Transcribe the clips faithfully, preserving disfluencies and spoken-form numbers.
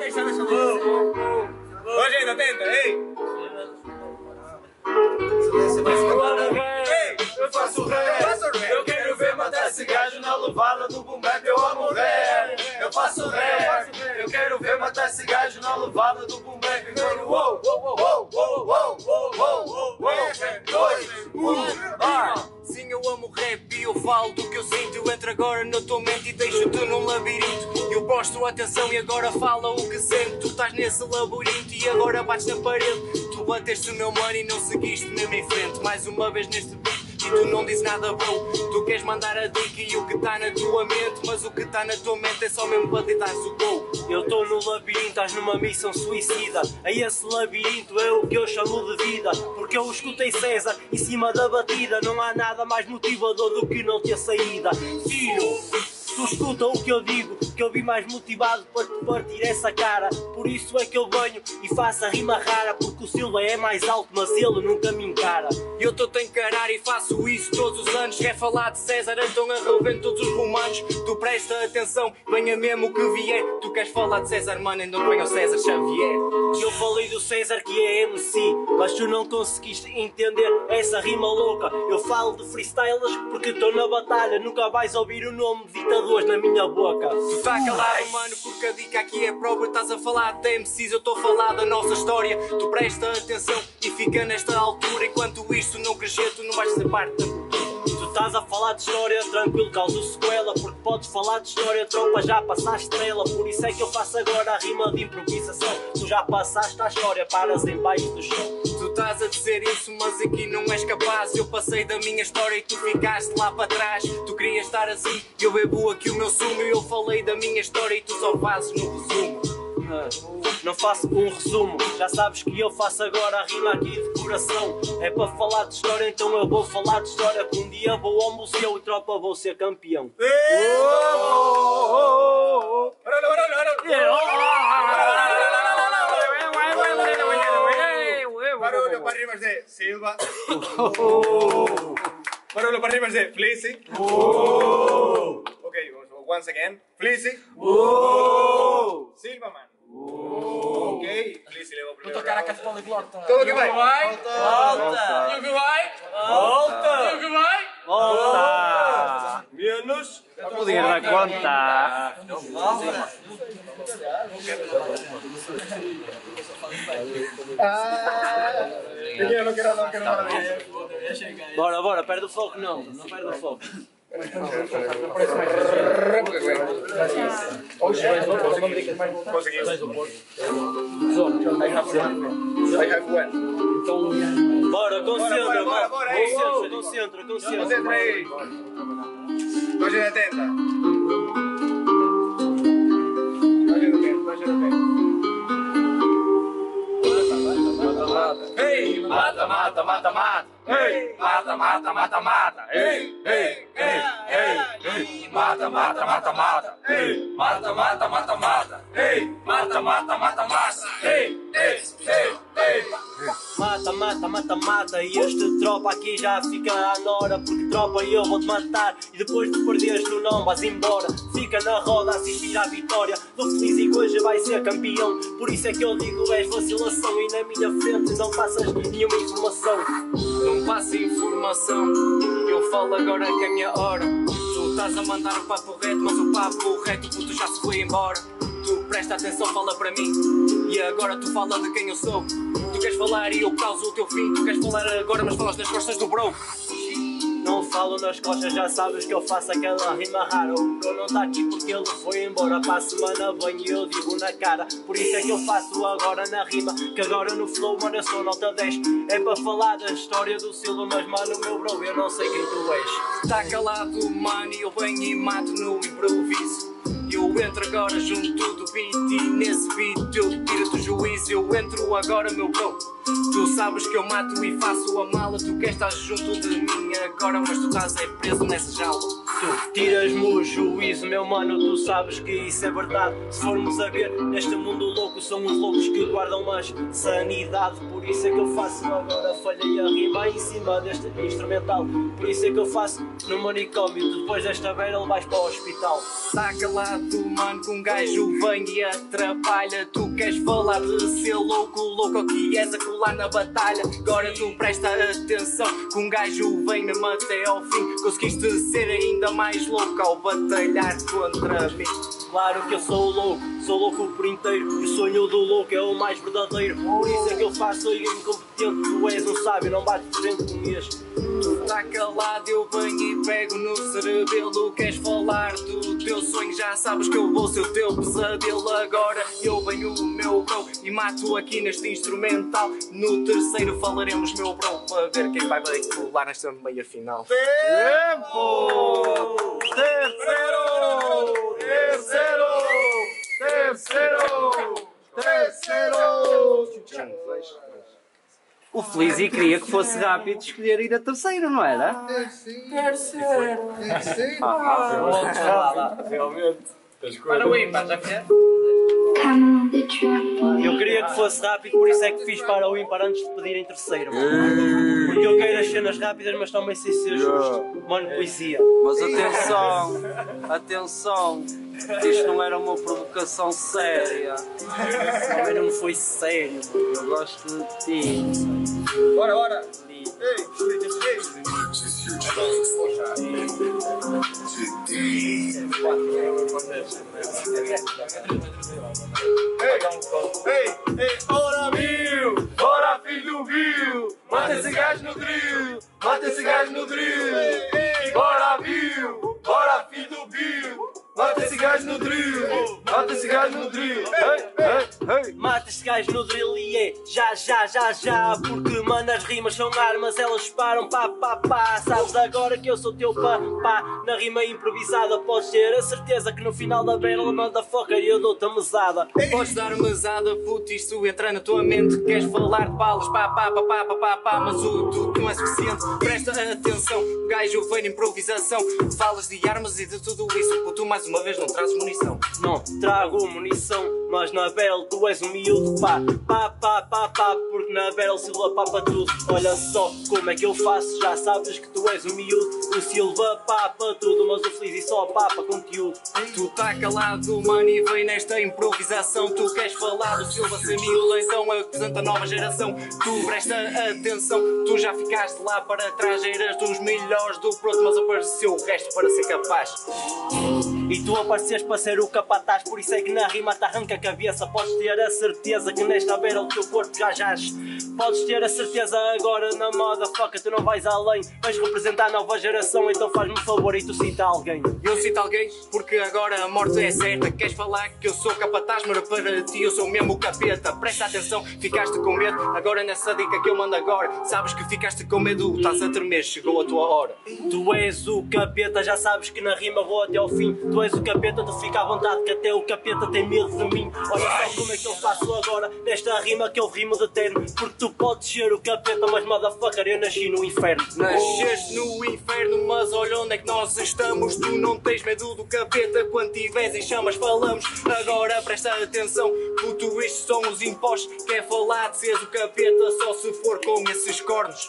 Ô, gente, atenta, ei! Ei, eu faço rap, eu quero ver matar esse gajo na levada do boom bap, eu amo rap. Eu faço rap, eu quero ver matar esse gajo na levada do boom bap. Uou, uou, uou, uou, uou, uou, uou, uou, dois, um, ah. Sim, eu amo rap e eu falo do que eu sinto. Eu entro agora na tua mente e deixo-te num labirinto. Eu posto atenção e agora fala o que sento. Tu estás nesse labirinto e agora bates na parede. Tu bateste o meu mano e não seguiste mesmo em frente. Mais uma vez neste beat e tu não dizes nada, bro. Tu queres mandar a dica e o que está na tua mente, mas o que está na tua mente é só mesmo para deitar o gol. Eu estou no labirinto, estás numa missão suicida. A esse labirinto é o que eu chamo de vida. Porque eu escutei César em cima da batida. Não há nada mais motivador do que não ter saída. Filho, tu escuta o que eu digo, que eu vim mais motivado para te partir essa cara. Por isso é que eu venho e faço a rima rara. Porque o Silva é mais alto, mas ele nunca me encara. Eu estou-te a encarar e faço isso todos os anos. Quer falar de César, então arrebento todos os romanos. Tu presta atenção, venha mesmo o que vier. Tu queres falar de César, mano, então venha o César Xavier. Eu falei do César que é M C, mas tu não conseguiste entender essa rima louca. Eu falo de freestylers porque estou na batalha. Nunca vais ouvir o nome de ditadores na minha boca. Tu tá calado, mano, porque a dica aqui é própria. Estás a falar de M Cs, eu estou a falar da nossa história. Tu presta atenção e fica nesta altura. Enquanto isto não crescer, tu não vais ser parte da cultura. Tu estás a falar de história, tranquilo, causa sequela. Porque podes falar de história, tropa, já passaste estrela. Por isso é que eu faço agora a rima de improvisação. Tu já passaste a história, paras em baixo do chão. Tu estás a dizer isso, mas aqui não és capaz. Eu passei da minha história e tu ficaste lá para trás. Tu querias estar assim, eu bebo aqui o meu sumo. Eu falei da minha história e tu só fazes no resumo. Não faço um resumo, já sabes que eu faço agora a rima aqui de coração. É para falar de história, então eu vou falar de história. Que um dia vou ao museu e tropa vou ser campeão. Barulho para rimas de Silva. Barulho para rimas de Fleecy. Ok, once again. Fleecy. Silva, man. Ok, Fleecy levou primeiro. Vou tocar a casa poliglota. Tudo que vai. Vai. Volta! E o que vai? Volta! E o que vai? Volta! Menos. Vou ir na conta! Ah, eu não quero, não quero nada. Bora, bora, perde o foco não, não perde o foco. Conseguiu. I have one. Bora, concentra, bora, bora, bora, ei. concentra, concentra, concentra. Concentra aí. Dois de atenta. Dois de atenta, dois de atenta. Ei, mata, mata, mata, mata. Ei, mata, mata, mata, mata. Ei, ei, ei, ei, ei. Mata, mata, mata, mata. Ei, mata, mata, mata, mata. Ei, mata, mata, mata, mata. Ei, ei, ei, ei. Mata, mata, mata, mata. E este tropa aqui já fica à nora. Porque tropa eu vou-te matar. E depois de perderes tu não vais embora. Fica na roda a assistir à vitória. Estou feliz e hoje vai ser campeão. Por isso é que eu digo és vacilação. E na minha frente não passas nenhuma informação. Não passa informação, eu falo agora que é a minha hora. Tu estás a mandar o papo reto, mas o papo reto puto já se foi embora. Tu presta atenção, fala para mim. E agora tu fala de quem eu sou. Tu queres falar e eu causo o teu fim. Tu queres falar agora, mas falas nas costas do bro. Não falo nas costas, já sabes que eu faço aquela rima rara. O bro não está aqui porque ele foi embora. Para a semana venho e eu digo na cara. Por isso é que eu faço agora na rima. Que agora no flow, mano, eu sou nota dez. É para falar da história do Silva. Mas mano, meu bro, eu não sei quem tu és. Tá calado, mano, e eu venho e mato no improviso. Eu entro agora junto do beat e nesse beat eu tiro do juízo. Eu entro agora, meu bro. Tu sabes que eu mato e faço a mala. Tu queres estar junto de mim agora, mas tu estás é preso nessa jaula. Tu tiras-me o juízo, meu mano, tu sabes que isso é verdade. Se formos a ver, neste mundo louco são os loucos que guardam mais sanidade. Por isso é que eu faço agora, falhei a rima em cima deste instrumental. Por isso é que eu faço no manicômio, depois desta battle vais para o hospital. Tá calado, mano, que um gajo vem e atrapalha. Tu queres falar de ser louco, louco que és a colar na batalha. Agora tu presta atenção, que um gajo vem mesmo até ao fim. Conseguiste ser ainda mais louco ao batalhar contra mim. Claro que eu sou louco, sou louco por inteiro. O sonho do louco é o mais verdadeiro. Por isso é que eu faço, sou incompetente. Tu és um sábio, não bate de frente com este. Tu tá calado, eu venho e pego no cerebelo. Queres falar do teu sonho, já sabes que eu vou ser o teu pesadelo. Agora eu venho o meu bro e mato aqui neste instrumental. No terceiro falaremos, meu bro, para ver quem vai veicular nesta meia final. Tempo! Terceiro! Terceiro! Terceiro! Terceiro! O Flizzy queria que fosse rápido escolher ir a terceiro, não era? Terceiro! Terceiro! Realmente. Para o ímpar, já fizeste? Eu queria que fosse rápido, por isso é que fiz para o ímpar antes de pedir em terceiro. Porque eu quero as cenas rápidas, mas também sem ser justo. Mano, poesia. Mas atenção, atenção, isto não era uma provocação séria. Também não foi sério. Eu gosto de ti. Bora, bora. Ei, ei, ei, ora mil, ora filho do Rio, mata esse gajo no drill, mata esse gajo no drill. Bora viu, bora filho do Bill, mata esse gajo no drill, mata esse gajo no drill. Hey, hey, hey. Mata este gajo no drill e é já, já, já, já. Porque, mano, as rimas são armas, elas param, pá, pá, pá. Sabes agora que eu sou teu pá, pá. Na rima improvisada podes ter a certeza que no final da battle, motherfucker, eu dou-te a mesada. Podes dar mesada, puto, isto entra na tua mente. Queres falar de balas, pá, pá, pá, pá, pá, pá, pá. Mas o tu não é suficiente, presta atenção. Gajo vem de improvisação, falas de armas e de tudo isso. Puto, mais uma vez não trazes munição. Não trago munição, mas na battle tu és um miúdo, pá, pá, pá, pá, pá. Porque na battle Silva papa tudo. Olha só como é que eu faço, já sabes que tu és um miúdo. O Silva papa tudo, mas o Flizzy só papa conteúdo. Tu tá calado, mano, e vem nesta improvisação. Tu queres falar do Silva ser miúdo, então apresenta a nova geração. Tu presta atenção, tu já ficaste lá para trás. Eras dos melhores do pronto, mas apareceu o resto para ser capaz. E tu apareceste para ser o capataz, por isso é que na rima te arranca a cabeça. Podes ter a certeza que nesta beira o teu corpo já jaz. Podes ter a certeza agora na moda, foca, tu não vais além. Vais representar a nova geração, então faz-me um favor e tu cita alguém. Eu cito alguém porque agora a morte é certa. Queres falar que eu sou capataz, mas para ti eu sou mesmo o capeta. Presta atenção, ficaste com medo, agora nessa dica que eu mando agora. Sabes que ficaste com medo, estás a tremer, chegou a tua hora. Tu és o capeta, já sabes que na rima vou até ao fim. Tu és o capeta, tu fica à vontade que até o capeta tem medo de mim. Olha só como é que eu faço agora nesta rima que eu rimo de terno. Porque tu podes ser o capeta, mas motherfucker, eu nasci no inferno. Nasceste no inferno, mas olha onde é que nós estamos. Tu não tens medo do capeta, quando tiveres em chamas falamos. Agora presta atenção, puto, estes são os impostos. Quer falar de seres o capeta só se for com esses cornos.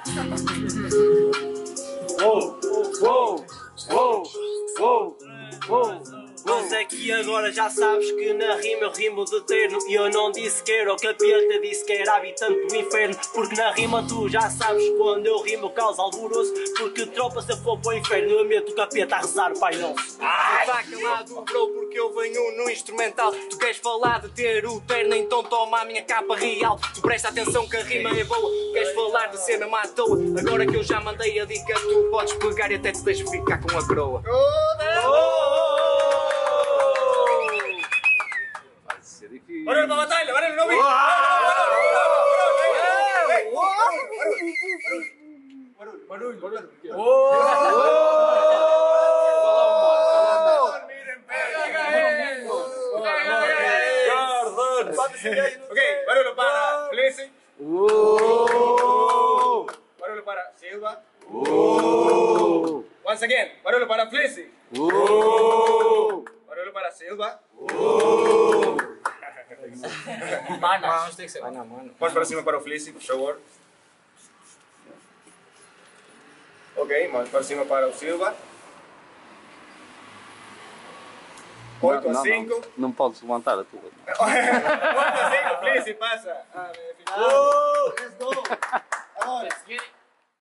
Uou, uou, uou, uou, uou. Mas é que agora já sabes que na rima eu rimo de terno. E eu não disse que era o capeta, disse que era habitante do inferno. Porque na rima tu já sabes quando eu rimo causa alvoroço. Porque tropa se eu for para o inferno eu meto o capeta a rezar o Pai Nosso. Ah, tá calado, bro, porque eu venho no instrumental. Tu queres falar de ter o terno, então toma a minha capa real. Tu presta atenção que a rima é boa. Queres falar de ser mesmo à toa. Agora que eu já mandei a dica, tu podes pegar e até te deixo ficar com a coroa. Bora para a batalha, bora no vídeo. Barulho, barulho. Ok, barulho para Flizzy. Barulho para Silva. Once again, barulho para Felice. Uh. Barulho para Silva. Uh. Manas, tem que ser. Vamos para cima para o Felice, por favor. Ok, vamos para cima para o Silva. oito a cinco. Não, não podes levantar a tua. oito a cinco, Felice, passa. Ah,